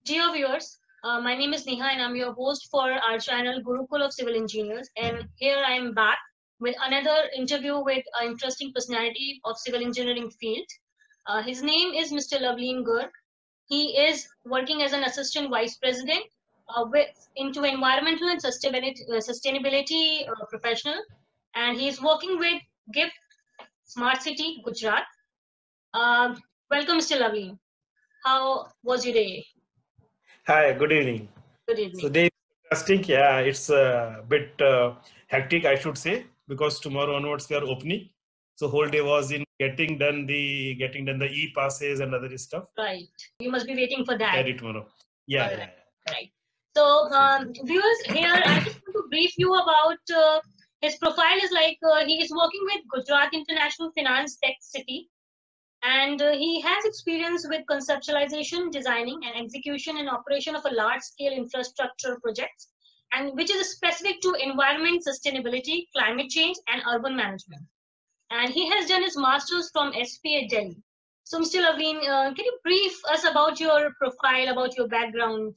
Dear viewers, my name is Neha and I'm your host for our channel Gurukul of Civil Engineers. And here I am back with another interview with an interesting personality of civil engineering field. His name is Mr. Loveleen Garg. He is working as an assistant vice president into environmental and sustainability professional. And he is working with GIFT Smart City, Gujarat. Um Welcome, Mr. Loveleen. How was your day? Hi, good evening. Good So evening. day is interesting. Yeah, it's a bit hectic, I should say, because tomorrow onwards we are opening. So whole day was in getting done the e-passes and other stuff. Right. You must be waiting for that. Carry tomorrow. All Yeah, yeah, right. yeah. Right. So, So viewers, here I just want to brief you about his profile. Is like he is working with Gujarat International Finance Tech City, and he has experience with conceptualization, designing, and execution and operation of a large-scale infrastructure projects, and which is specific to environment, sustainability, climate change, and urban management. And he has done his master's from SPA Delhi. So, Mr. Laveen, can you brief us about your profile, about your background?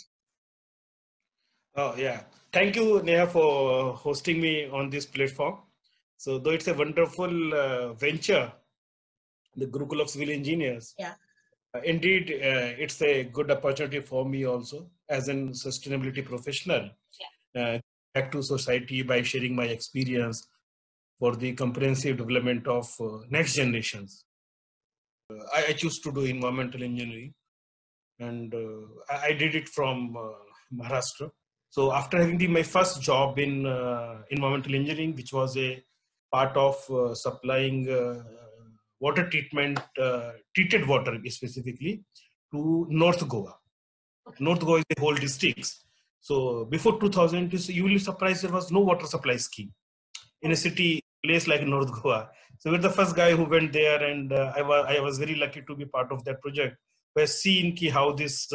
oh yeah. Thank you, Neha, for hosting me on this platform. So though it's a wonderful venture, the Gurukul of Civil Engineers. Yeah. Indeed, it's a good opportunity for me also as an sustainability professional. Back to society by sharing my experience for the comprehensive development of next generations. I choose to do environmental engineering, and I did it from Maharashtra. So after having my first job in environmental engineering, which was a part of supplying water treatment, treated water specifically to North Goa. North Goa is the whole districts. So before 2000, you will be surprised there was no water supply scheme in a city place like North Goa. So we're the first guy who went there, and I was very lucky to be part of that project. We've seen how this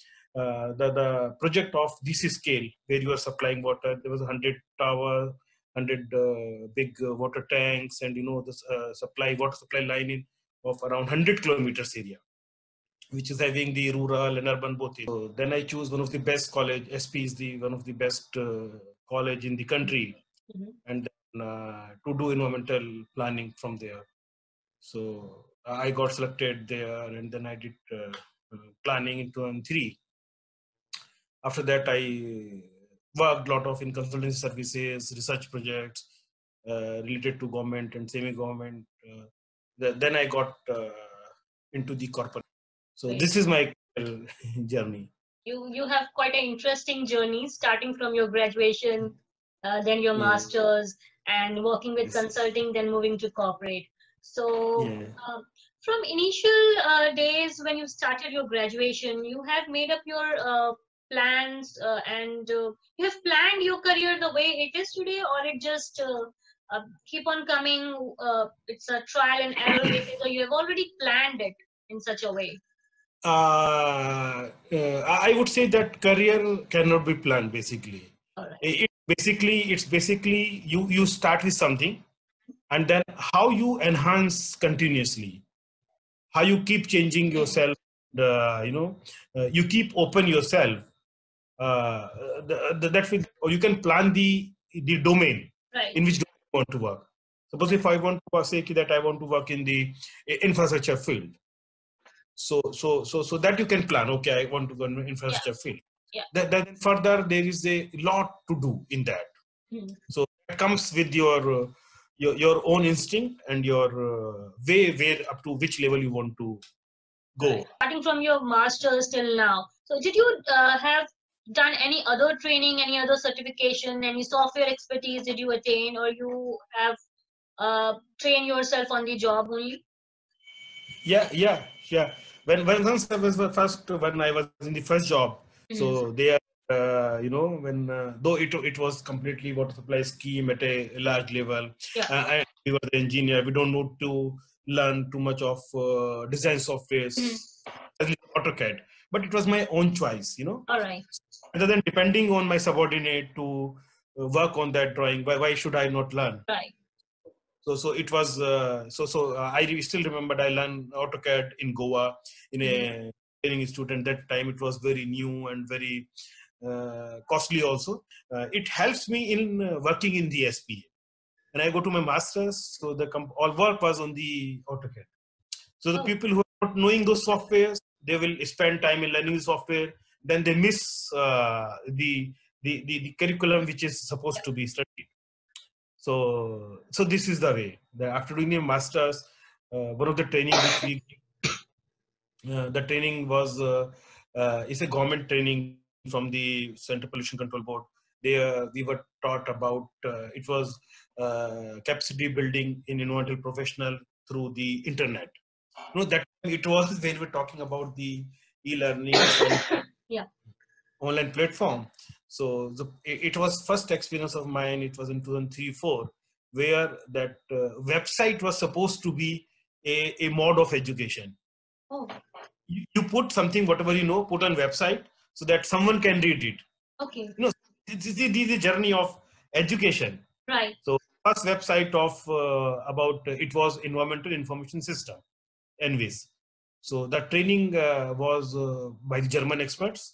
the project of this scale where you are supplying water. There was 100 tower, 100 big water tanks, and the water supply line in of around 100 kilometers area, which is having the rural and urban both. So then I choose one of the best college. SP is the one of the best college in the country, Mhm. and then, to do environmental planning from there. So I got selected there, and then I did planning in 2003. After that, I worked a lot of in consultancy services, research projects related to government and semi-government. Then I got into the corporate. So Great. this is my journey. You have quite an interesting journey, starting from your graduation, then your Yeah. masters, and working with Yes. consulting, then moving to corporate. So, Yeah. from initial days when you started your graduation, you have made up your plans, and you have planned your career the way it is today, or it just keep on coming. It's a trial and error basis, or you have already planned it in such a way. I would say that career cannot be planned basically. All right. It's basically you start with something, and then how you enhance continuously, how you keep changing Hmm. yourself, you keep open yourself, uh, that will, or you can plan the domain Right. in which you want to work. Suppose if I want to say that I want to work in the infrastructure field, so that you can plan, okay, I want to go in Yeah. infrastructure field. Yeah. Then further there is a lot to do in that. Hmm. So that comes with your own instinct and your way where up to which level you want to Right. go. Starting from your master's till now. So, did you have done any other training, any other certification, any software expertise did you attain, or you have trained yourself on the job only? Yeah. Once I was first, when I was in the first job, Hmm. so they are, when though it was completely water supply scheme at a large level, Yeah. and we were the engineer, we don't need to learn too much of design softwares, Hmm. especially AutoCAD. But it was my own choice. All right. Rather than depending on my subordinate to work on that drawing, why should I not learn? Right. So it was I still remembered I learned AutoCAD in Goa in Hmm. a training student. That time it was very new and very costly also. It helps me in working in the SPA. And I go to my master's, so the all work was on the AutoCAD. So the people who are not knowing those softwares, they will spend time in learning the software, then they miss the curriculum which is supposed to be studied. So this is the way. After doing a master's, one of the training which we the training was is a government training from the Central Pollution Control Board. We were taught about it was capacity building in environmental professional through the internet. That it was when we were talking about the e-learning and online platform. So it was first experience of mine. It was in 2003-04, where that website was supposed to be a mode of education. You put something, whatever you know, put on website so that someone can read it. Okay. This is the journey of education. Right. So first website of about it was Environmental Information System, ENVIS. So that training was by the German experts,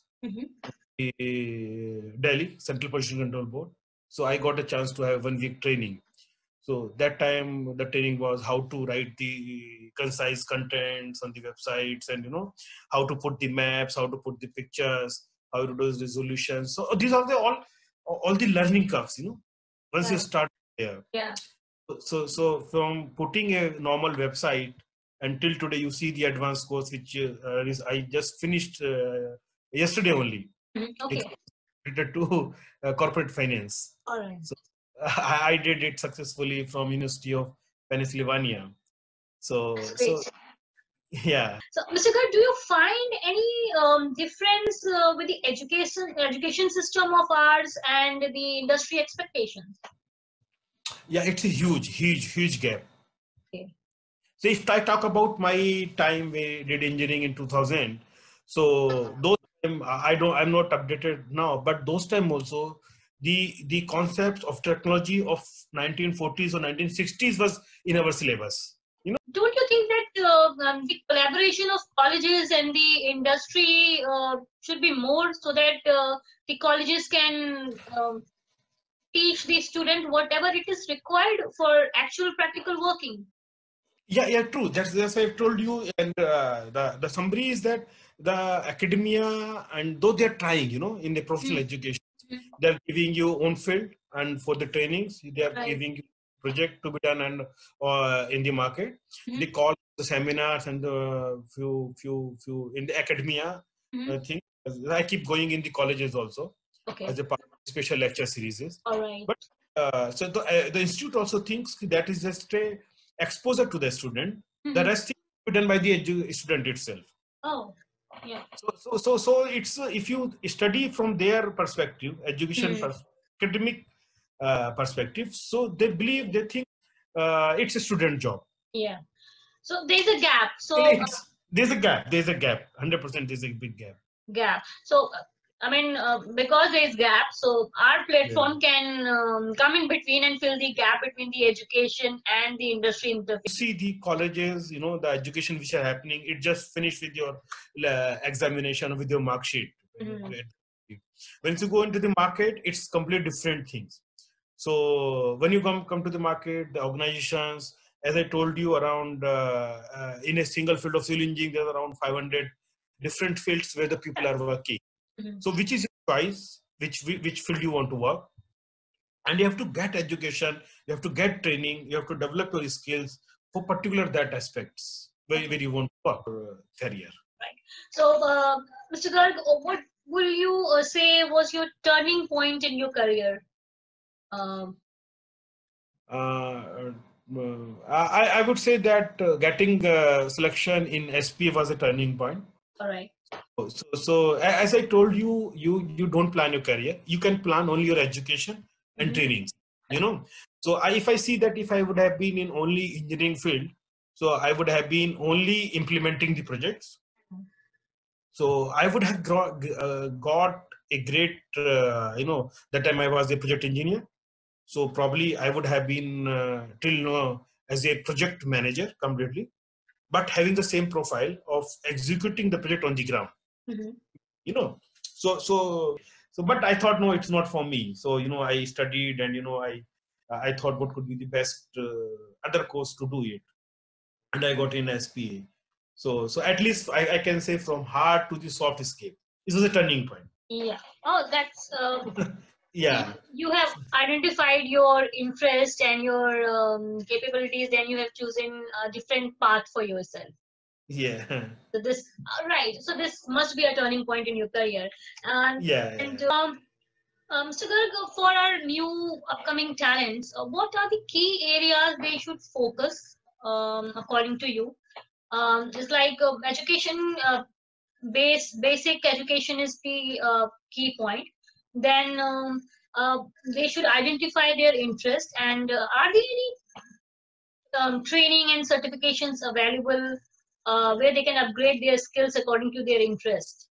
Delhi Central Pollution Control Board. So I got a chance to have 1 week training. So that time the training was how to write the concise contents on the websites, and how to put the maps, how to put the pictures, how to do resolutions. So these are the all the learning curves. Once you start there. Yeah. So from putting a normal website until today, you see the advanced course which is I just finished yesterday only. Okay. It's related to corporate finance. All right. So I did it successfully from University of Pennsylvania. So yeah. So, Mr. Garg, do you find any difference with the education system of ours and the industry expectations? Yeah, it's a huge gap. Okay. So if I talk about my time, we did engineering in 2000. So those time I'm not updated now, but those time also the concepts of technology of 1940s or 1960s was in our syllabus. Don't you think that the collaboration of colleges and the industry should be more, so that the colleges can teach the student whatever it is required for actual practical working? Yeah, true. That's why I've told you. And the summary is that the academia, and though they're trying, in the professional education, they're giving you own field, and for the trainings, they're giving you project to be done and in the market. They call the seminars and the few in the academia thing. I keep going in the colleges also as a part of special lecture series. All right. But so the institute also thinks that is just a exposure to the student. The rest is done by the student itself. Oh, yeah. So it's if you study from their perspective, education academic perspective, so they think it's a student job. Yeah. So there's a gap. So there's a gap. 100% there's a big gap. So I mean, because there's gap, so our platform can come in between and fill the gap between the education and the industry interface. See the colleges, the education which are happening, it just finished with your examination, with your mark sheet. When you go into the market, it's completely different things. So when you come to the market, the organizations, as I told you, around in a single field of civil engineering, there's around 500 different fields where the people are working. So which is your choice, which field you want to work, and you have to get education, you have to get training, you have to develop your skills for particular that aspects where you want to work career. Right. So Mr. Garg, what will you say was your turning point in your career? I would say that getting selection in SP was a turning point. All right. So as I told you, you don't plan your career. You can plan only your education and trainings. So if I see that if I would have been in only engineering field, so I would have been only implementing the projects. So I would have got a great, that time I was a project engineer. So probably I would have been till now as a project manager completely. but having the same profile of executing the project on the ground. You know, but I thought, no, it's not for me. So, I studied, and, I thought what could be the best other course to do it. And I got in SPA. So at least I can say from hard to the soft escape. This was a turning point. Yeah. Oh, that's yeah. You have identified your interest and your capabilities, then you have chosen a different path for yourself. Yeah. So this right. So this must be a turning point in your career. And Mr. Garg, for our new upcoming talents, what are the key areas they should focus, according to you? Just like education, basic education is the key point. Then they should identify their interest, and are there any training and certifications available where they can upgrade their skills according to their interest?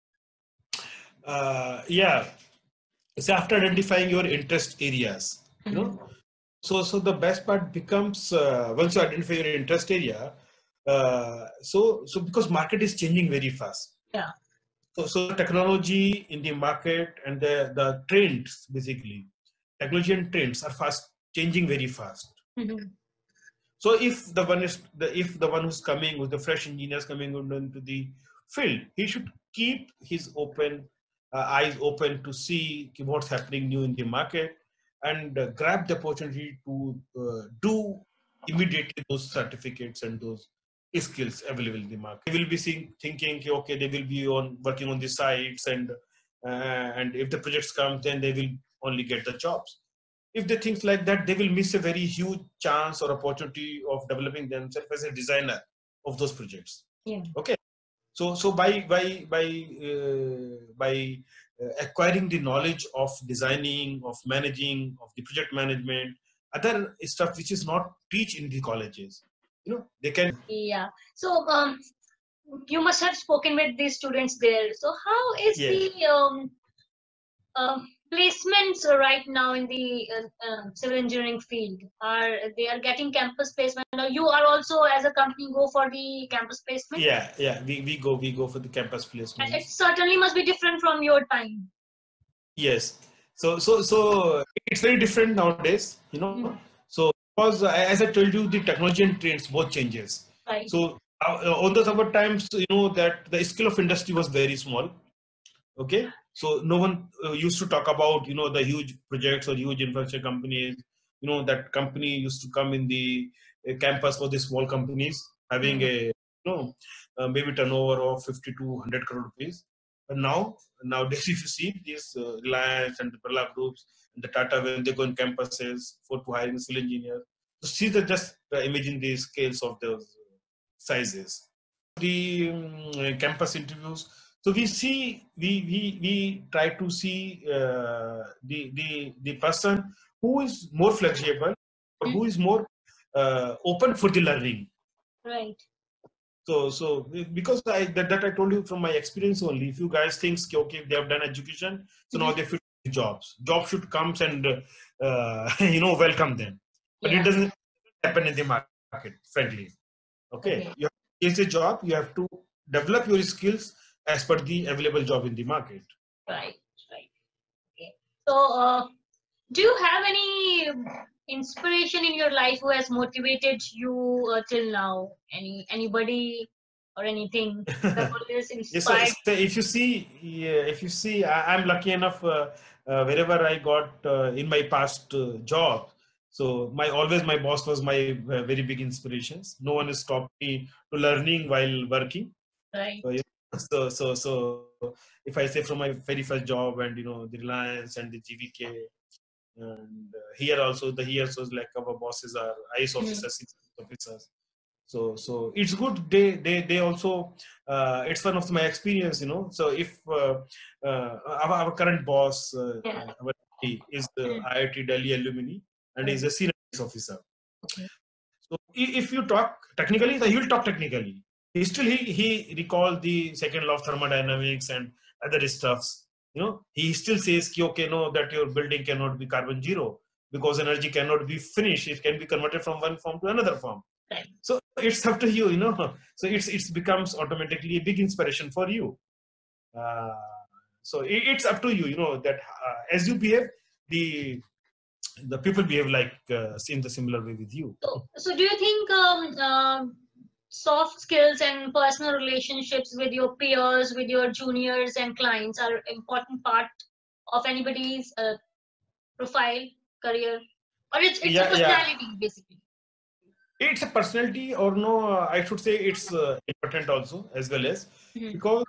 Yeah. So after identifying your interest areas, so the best part becomes once you identify your interest area. So because market is changing very fast. Yeah. So technology in the market and the trends, basically, technology and trends are fast changing very fast. So if the one who's coming with the fresh engineers coming into the field, he should keep his eyes open to see what's happening new in the market, and grab the opportunity to do immediately those certificates and those skills available in the market. They will be thinking, okay, they will be working on the sites, and if the projects come, then they will only get the jobs. If they think like that, they will miss a very huge chance or opportunity of developing themselves as a designer of those projects. Yeah. Okay. So by acquiring the knowledge of designing, of managing, of the project management, other stuff which is not teach in the colleges, they can. Yeah. So you must have spoken with these students there. So how is the placements right now in the civil engineering field? Are they getting campus placement? Or you are also, as a company, go for the campus placement? Yeah. We go for the campus placement. It certainly must be different from your time. Yes. So it's very different nowadays. So because as I told you, the technology and trends both changes. Right. So on those other times, that the skill of industry was very small. Okay. So no one used to talk about, the huge projects or huge infrastructure companies. That company used to come in the campus for the small companies having a, maybe turnover of 50 to 100 crore rupees. But nowadays, if you see these Reliance and the Birla groups and the Tata, when they go in campuses for hiring civil engineers, so see just imagine the scales of those sizes. The campus interviews. So we try to see the person who is more flexible, or who is more open for the learning. Right. So because I told you from my experience only, if you guys think, okay, they have done education, so now they fit the jobs. Job should come and welcome them, but it doesn't happen in the market, frankly. Okay. You have to chase a job. You have to develop your skills as per the available job in the market. Right. Okay. So, do you have any inspiration in your life who has motivated you till now? Anybody or anything that always inspired? Yes, so if you see, I'm lucky enough. Wherever I got in my past job, so my boss was my very big inspirations. No one has stopped me to learning while working. Right. So if I say from my very first job, and the Reliance and the GVK, and here also was like our bosses are IS officers, officers. So it's good. They also it's one of my experience. So if our current boss is the IIT Delhi alumni, and is a senior officer. Okay. So if you talk technically, he will talk technically. He recall the second law of thermodynamics and other stuffs. He still says, okay, no, that your building cannot be carbon zero because energy cannot be finished. It can be converted from one form to another form. Right. So it's up to you, you know. So it becomes automatically a big inspiration for you. So it's up to you, you know, that as you behave, the people behave like in the similar way with you. So do you think soft skills and personal relationships with your peers, with your juniors and clients are important part of anybody's profile, career, or it's a Yeah, yeah. personality basically? It's a personality, or no, I should say it's important also as well as because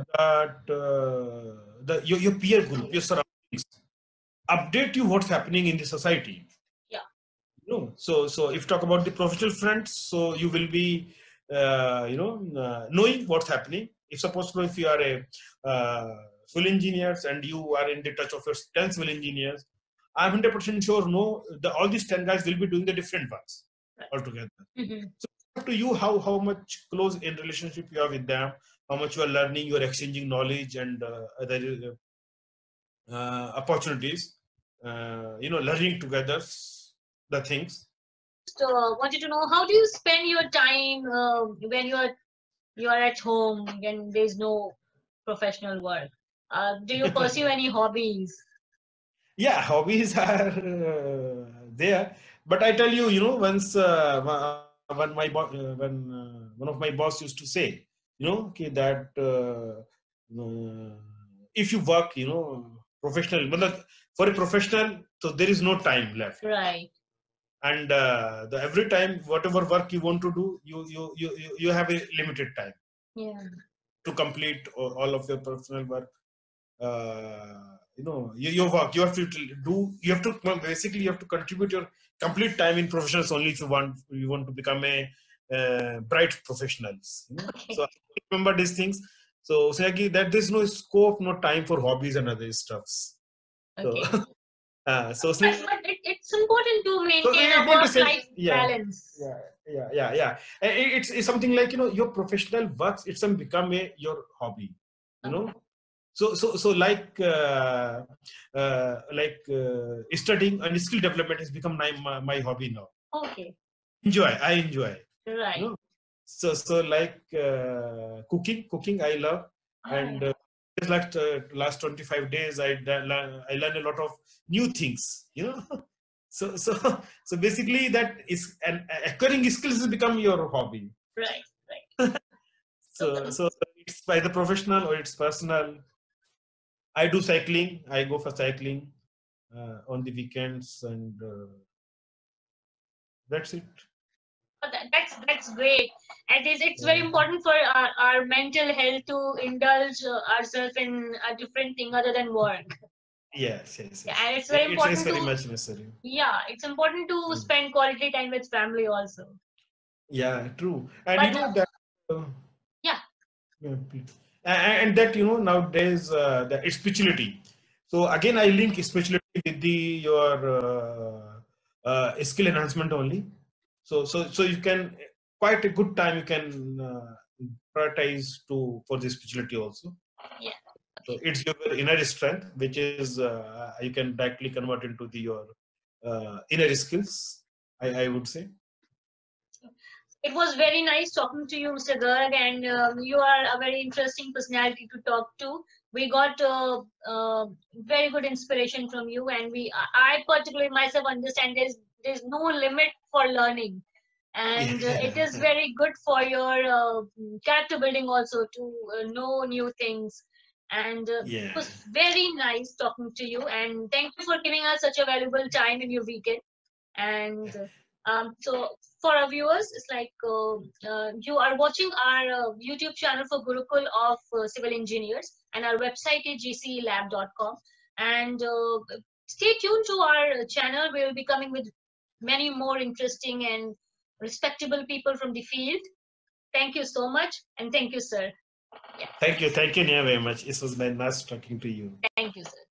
your peer group, your surroundings update you what's happening in the society. Yeah. You know, so if you talk about the professional front, so you will be knowing what's happening. If suppose if you are a civil engineers and you are in the touch of your 10 civil engineers, I'm 100% sure all these 10 guys will be doing the different works altogether. So it's up to you how much close in relationship you are with them, how much you are learning, you are exchanging knowledge and other opportunities, learning together the things. Wanted to know, how do you spend your time when you are at home, when there's no professional work? Do you pursue any hobbies? Yeah, hobbies are there, but I tell you, once when one of my boss used to say, okay, that if you work, professional, for a professional, so there is no time left. Right. And every time, whatever work you want to do, you have a limited time. Yeah. To complete all of your personal work. Your work you have to do, you have to basically you have to contribute your complete time in professionals only if you want to become a bright professionals. Okay. So remember these things. So Sayagi, that there's no scope, no time for hobbies and other stuffs. Okay. So But it's important to maintain a work-life balance. Yeah. It's something like, your professional works, it's become your hobby, So like studying and skill development has become my hobby now. Okay. I enjoy. Right. So like cooking I love. And just like last 25 days I learned a lot of new things, so basically that is acquiring skills has become your hobby. Right. So it's either professional or it's personal. I do cycling. I go for cycling on the weekends, and that's it. That's great. And it's very important for our mental health to indulge ourselves in a different thing other than work. Yes. Yeah, and it's very important it's very much necessary. Yeah, it's important to spend quality time with family also. Yeah, true. And that. Yeah. And that nowadays the spirituality. So again, I link spirituality with your skill enhancement only. So you can quite a good time you can prioritize for the spirituality also. Yeah. So it's your inner strength, which is you can directly convert into your inner skills. I would say. It was very nice talking to you, Mr. Garg, and you are a very interesting personality to talk to. We got very good inspiration from you, and I particularly myself understand there's no limit for learning, and it is very good for your character building also to know new things. And it was very nice talking to you, and thank you for giving us such a valuable time in your weekend. And so for our viewers, it's like you are watching our YouTube channel for Gurukul of Civil Engineers, and our website is gcelab.com. And stay tuned to our channel. We will be coming with many more interesting and respectable people from the field. Thank you so much, and thank you, sir. Yeah. Thank you, Nia, very much. It was very nice talking to you. Thank you, sir.